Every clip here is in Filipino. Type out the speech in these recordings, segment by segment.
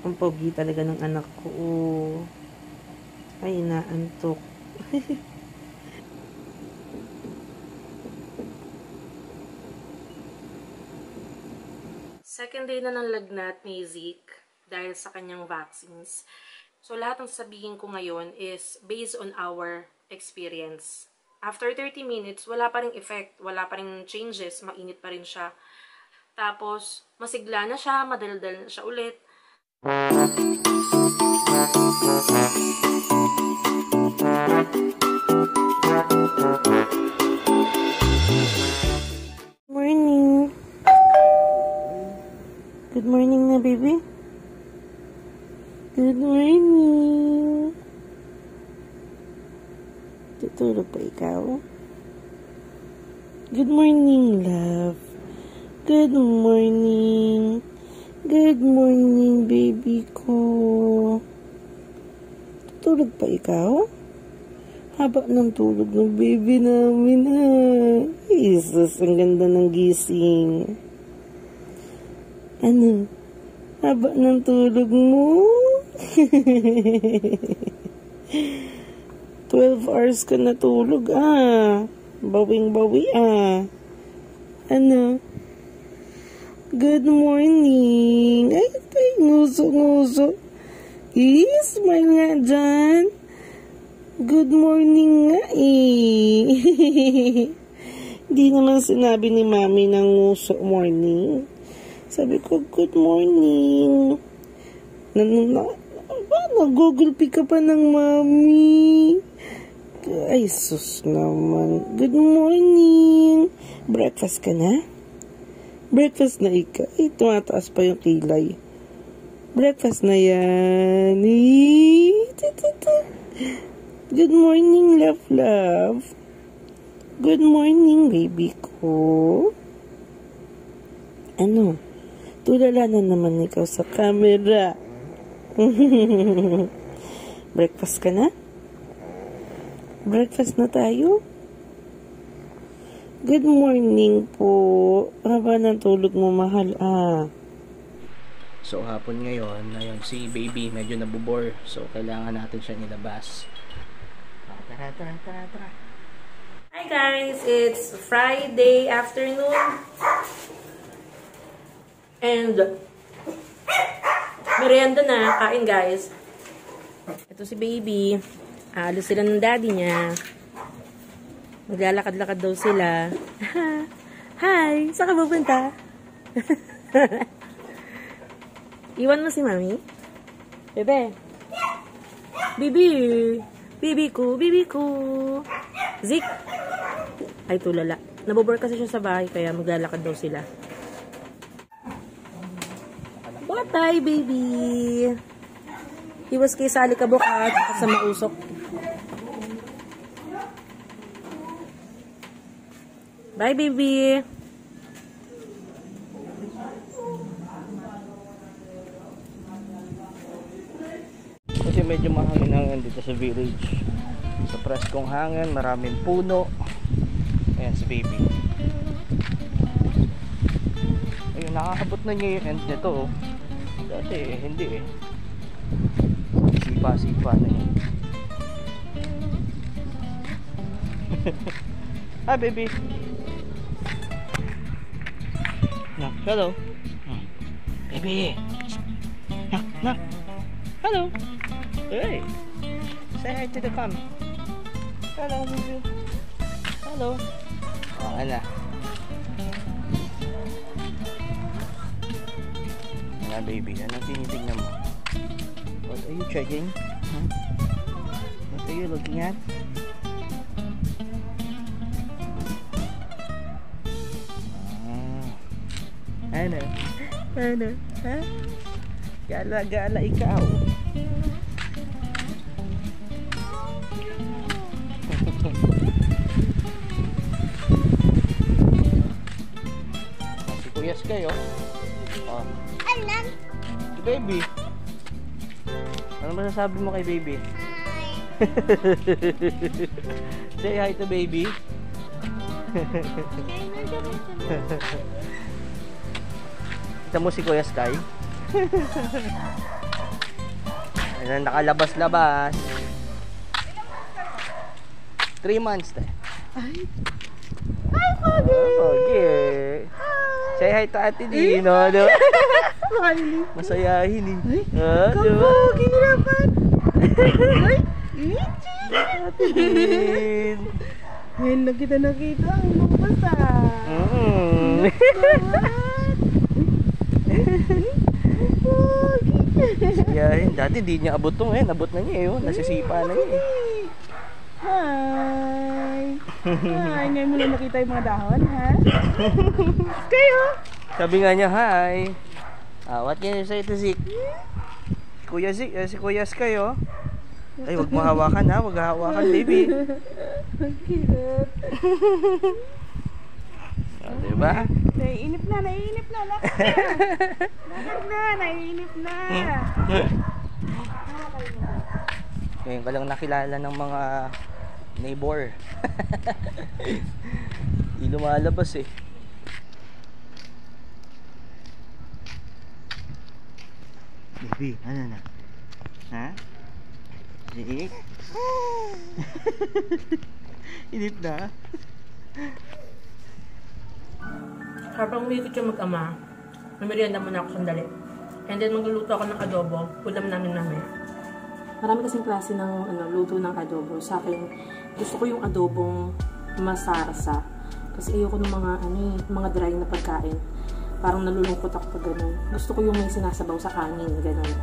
Ang pogi talaga ng anak ko. Oh. Ay, inaantok. Second day na ng lagnat ni Zeke dahil sa kanyang vaccines. So, lahat ng sasabihin ko ngayon is based on our experience. After 30 minutes, wala pa ring effect, wala pa ring changes, mainit pa rin siya. Tapos, masigla na siya, madaldal na siya ulit. Morning. Good morning na, baby. Good morning. Tutulog pa ikaw? Good morning, love. Good morning. Good morning, baby ko. Tutulog pa ikaw? Haba ng tulog ng baby namin, ha? Jesus, ang ganda ng gising. Ano? Haba ng tulog mo? 12 hours ka natulog, ah. Bawing-bawi, ah. Ano? Good morning. Ay, nguso-nguso. Smile nga dyan. Good morning nga, eh. Di naman sinabi ni mami ng nguso morning. Sabi ko, good morning. Nag-Google Pick ka pa ng mami. Ay, sus naman. Good morning. Breakfast ka na? Breakfast na ika. Ay, tumataas pa yung kilay. Breakfast na yan. Good morning, love. Good morning, baby ko. Ano? Tulala na naman ikaw sa camera. Breakfast ka na? Breakfast na tayo? Good morning po. Haba ng tulog mo, mahal, ah. So, hapon ngayon, ayun, si baby medyo nabubor. So, kailangan natin siya nilabas. Tara. Hi guys! It's Friday afternoon. And merienda na. Kain, guys. Ito si baby. Aalis sila ng daddy niya. Maglalakad-lakad daw sila. Hi! Saan ka pupunta? Iwan mo si mami? Bebe. Bibi. Bibi ko. Zeke. Ay, tulala. Nabobor kasi siya sa bahay, kaya maglalakad daw sila. Bye, baby. Iwas kay Sali ka bukas sa mausok. Bye, baby. Kasi medyo mahangin-hangin dito sa village. Sa preskong hangin, maraming puno. Ayan si baby. Ayun, nakakabot na niya yung end nito, oh. Dati hindi eh. Sipa na yun. Hi, baby. Knock, hello. Baby. Knock. Hello. Hey. Say hi to the cam. Hello, baby. Hello. Oh, ano? Ano, baby? Anong tinitignan mo? What are you checking? Huh? What are you looking at? Ano? Ha? Gala ikaw. Si Kuyas kayo. Oh. Alam. Si baby. Ano masasabi mo kay baby? Hi. Say hi to baby. Kita mo si Kuya Sky? Yan ang nakalabas-labas. 3 months na. Ay! Hi, Pogi! Okay. Say hi to Ate Dino. Masayahin eh. Kapogi naman! Ay! Ichi! Ate Din. Ngayon lang kita nakita. Ang lumabas Pogi! Sayahin. Dati di niya abot to ngayon. Abot na niya eh. Nasisipa na niya eh. Hi! Hi! Ngayon mo lang nakita yung mga dahon, ha? Kayo? Sabi nga niya, hi. What can you say to Zik? Kuya Zik, si Kuya Sky, oh. Ay, wag mo hawakan ha. Wag hawakan, baby. Ang cute. Diba? Naiinip na. Lakad na, naiinip na. Ngayon ka lang nakilala ng mga neighbor. Di lumalabas eh. Baby, ano na? Ha? Zik? Inip na? Habang umikot yung mag-ama, mamerienda muna ako sandali. And then magluluto ako ng adobo, ulam namin mamaya. Marami kasing klase ng luto ng adobo. Sa akin, gusto ko yung adobong masarsa. Kasi ayoko ng mga dry na pagkain. Parang nalulungkot ako pag ganun. Gusto ko yung may sinasabaw sa kanin, ganun.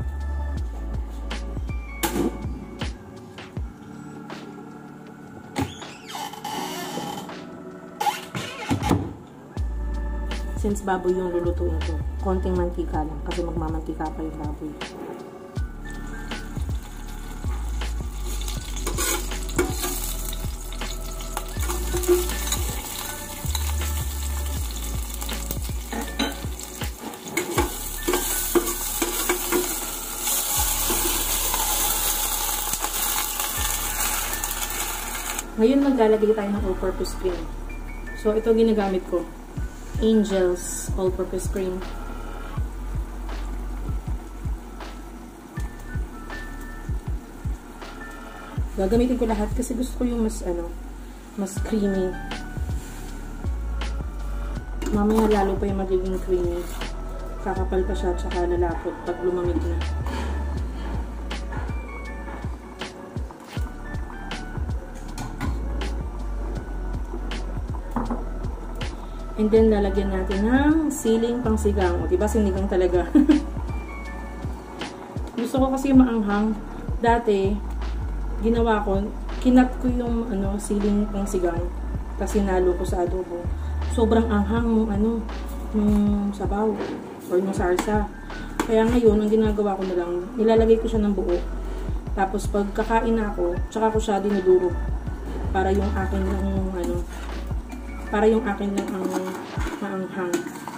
Since baboy yung lulutuin ko, konting mantika lang kasi magmamantika pa yung baboy. Ngayon maglalagay tayo ng all-purpose cream. So ito ginagamit ko. Angel's all-purpose cream. Gagamitin ko lahat kasi gusto ko yung mas creamy. Mamaya lalo pa yung magiging creamy. Kakapal pa siya tsaka lalapot pag lumamig na. And then, lalagyan natin ng siling pangsigang. O, diba? Sinigang talaga. Gusto ko kasi maanghang. Dati, ginawa ko, kinat ko yung siling pangsigang. Kasi nalo ko sa adobo. Sobrang anghang nung sabaw. Or nung sarsa. Kaya ngayon, ang ginagawa ko na lang, nilalagay ko siya ng buo. Tapos, pag kakain na ako, tsaka ko siya dinudurog. Para yung akin lang para yung akin lang ang maanghang.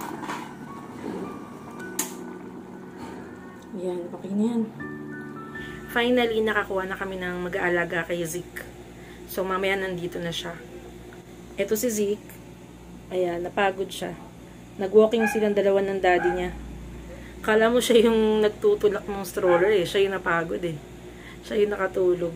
Yan, okay na yan. Finally, nakakuha na kami ng mag-aalaga kay Zik. So, mamaya nandito na siya. Ito si Zik. Ayan, napagod siya. Nag-walking silang dalawa ng daddy niya. Kala mo siya yung nagtutulak ng stroller eh. Siya yung napagod eh. Siya yung nakatulog.